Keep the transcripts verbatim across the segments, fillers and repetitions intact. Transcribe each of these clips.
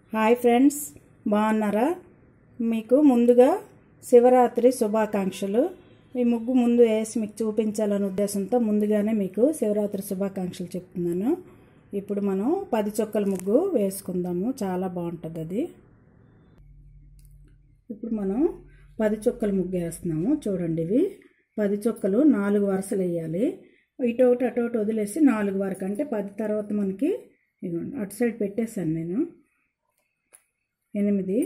Hi friends, బాగున్నారా? మీకు ముందుగా శివరాత్రి శుభాకాంక్షలు. ఈ ముగ్గు ముందు వేసి మీకు చూపించాలనే ఉద్దేశంతో ముందుగానే మీకు శివరాత్రి శుభాకాంక్షలు చెప్తున్నాను. ఇప్పుడు మనం పది చుక్కల ముగ్గు వేసుకుందాము, చాలా బాగుంటుంది అది. ఇప్పుడు మనం పది చుక్కల ముగ్గు వేస్తున్నాము. చూడండి, ఇవి పది చుక్కలు నాలుగు వరుసలు వేయాలి. ఇటు ఒకటి అటు ఒకటి వదిలేసి నాలుగు వరకు, అంటే పది తర్వాత మనకి ఇదిగోండి అటు సైడ్ పెట్టేశాను నేను. ఎనిమిది,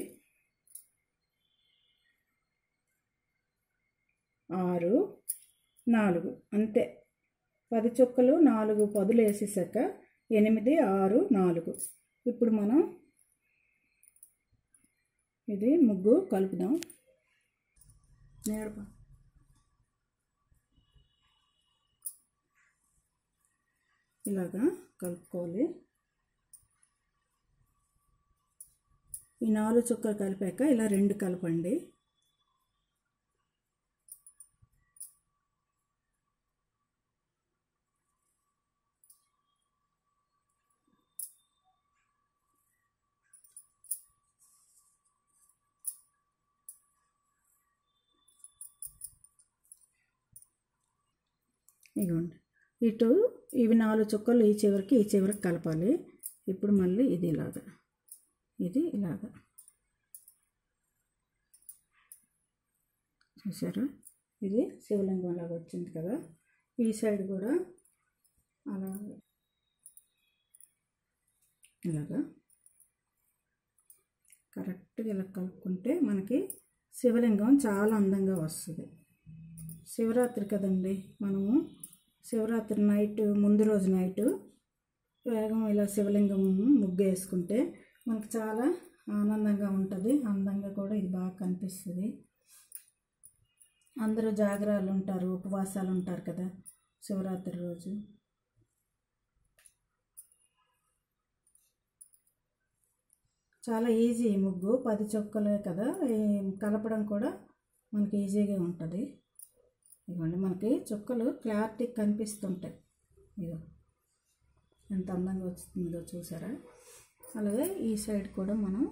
ఆరు, నాలుగు, అంతే. పది చుక్కలు నాలుగు పదులు వేసేసాక ఎనిమిది, ఆరు, నాలుగు. ఇప్పుడు మనం ఇది ముగ్గు కలుపుదాం. నేర్ప ఇలాగా కలుపుకోవాలి. ఈ నాలుగు చుక్కలు కలిపాక ఇలా రెండు కలపండి. ఇదిగోండి, ఇటు ఇవి నాలుగు చుక్కలు ఈ చివరికి ఈ చివరికి కలపాలి. ఇప్పుడు మళ్ళీ ఇది ఇలాగా, ఇది ఇలాగా, చూసారా? ఇది శివలింగం లాగా వచ్చింది కదా. ఈ సైడ్ కూడా అలా ఇలాగా కరెక్ట్గా ఇలా కలుపుకుంటే మనకి శివలింగం చాలా అందంగా వస్తుంది. శివరాత్రి కదండి, మనము శివరాత్రి నైట్ ముందు రోజు నైటు వేగం ఇలా శివలింగం ముగ్గు వేసుకుంటే మనకు చాలా ఆనందంగా ఉంటుంది, అందంగా కూడా ఇది బాగా కనిపిస్తుంది. అందరూ జాగరాలు ఉంటారు, ఉపవాసాలు ఉంటారు కదా శివరాత్రి రోజు. చాలా ఈజీ ఈ ముగ్గు, పది చుక్కలే కదా, కలపడం కూడా మనకి ఈజీగా ఉంటుంది. ఇదిగోండి, మనకి చుక్కలు క్లారిటీ కనిపిస్తుంటాయి. ఇదిగో ఎంత అందంగా వస్తుందో చూసారా? అలాగే ఈ సైడ్ కూడా మనం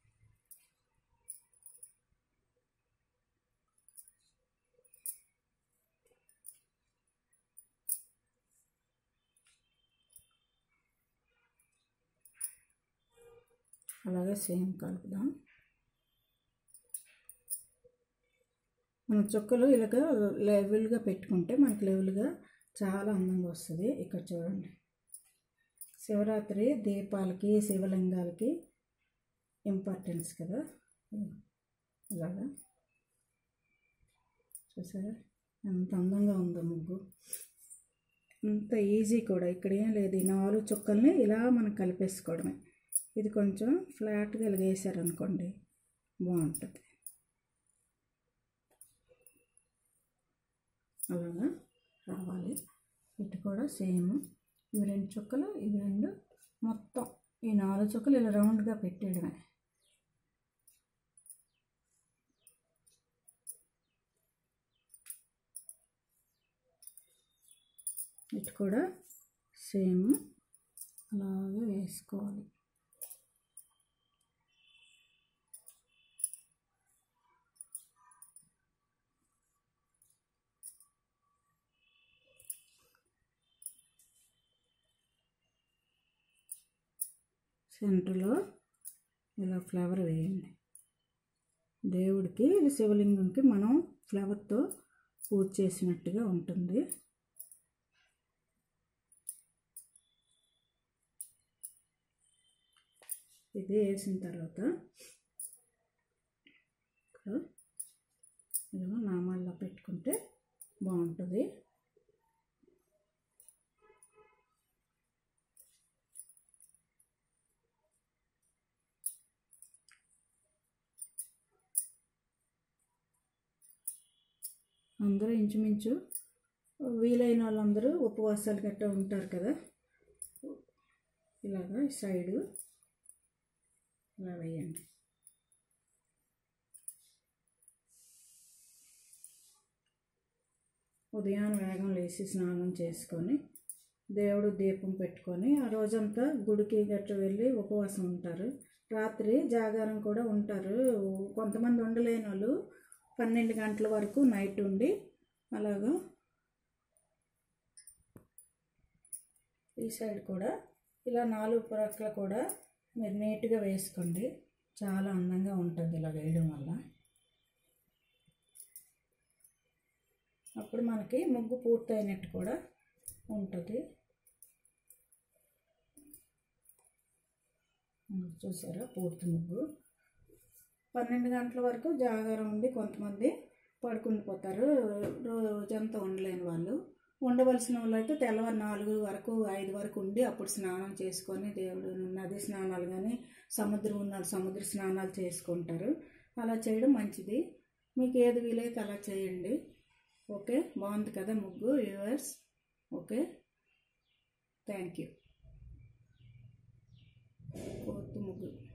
అలాగే సేమ్ కలుపుదాం. మన చుక్కలు ఇలాగ లెవెల్గా పెట్టుకుంటే మనకి లెవెల్గా చాలా అందంగా వస్తుంది. ఇక్కడ చూడండి, శివరాత్రి దీపాలకి శివలింగాలకి ఇంపార్టెన్స్ కదా. ఇలాగా చూసారా ఎంత అందంగా ఉందో ముగ్గు, అంత ఈజీ కూడా. ఇక్కడ ఏం లేదు, ఈ నాలుగు చుక్కల్ని ఇలా మనం కలిపేసుకోవడమే. ఇది కొంచెం ఫ్లాట్గా ఇలా వేసారనుకోండి బాగుంటుంది. అలాగా రావాలి. ఇటు కూడా సేమ్, ఇవి రెండు చుక్కలు, ఇవి రెండు, మొత్తం ఈ నాలుగు చుక్కలు ఇలా రౌండ్గా పెట్టేయడమే. ఇటు కూడా సేమ్ అలాగే వేసుకోవాలి. సెంటర్లో ఇలా ఫ్లవర్ వేయండి. దేవుడికి, ఇది శివలింగంకి మనం ఫ్లవర్తో పూజ చేసినట్టుగా ఉంటుంది. ఇది వేసిన తర్వాత ఇలా నామాల్లో పెట్టుకుంటే బాగుంటుంది. అందరూ ఇంచుమించు వీలైన వాళ్ళందరూ ఉపవాసాలు గట్టా ఉంటారు కదా. ఇలాగా సైడు ఇలా వేయండి. ఉదయాన్నే వేగం లేచి స్నానం చేసుకొని దేవుడు దీపం పెట్టుకొని ఆ రోజంతా గుడికి గట్ర వెళ్ళి ఉపవాసం ఉంటారు. రాత్రి జాగారం కూడా ఉంటారు. కొంతమంది ఉండలేని వాళ్ళు పన్నెండు గంటల వరకు నైట్ ఉండి అలాగా. ఈ సైడ్ కూడా ఇలా నాలుగు ప్రక్కల కూడా మీరు నీట్గా వేసుకోండి, చాలా అందంగా ఉంటుంది ఇలా వేయడం వల్ల. అప్పుడు మనకి ముగ్గు పూర్తయినట్టు కూడా ఉంటుంది. చూసారా పూర్తి ముగ్గు. పన్నెండు గంటల వరకు జాగారం ఉండి కొంతమంది పడుకుండిపోతారు, రోజంతా ఉండలేని వాళ్ళు. ఉండవలసిన వాళ్ళు అయితే తెల్లవారు నాలుగు వరకు ఐదు వరకు ఉండి అప్పుడు స్నానం చేసుకొని దేవుడు నది స్నానాలు కానీ సముద్రం ఉన్న సముద్ర స్నానాలు చేసుకుంటారు. అలా చేయడం మంచిది. మీకు ఏది వీలైతే అలా చేయండి. ఓకే, బాగుంది కదా ముగ్గు వ్యూవర్స్? Okay, thank you. పూర్తి ముగ్గు.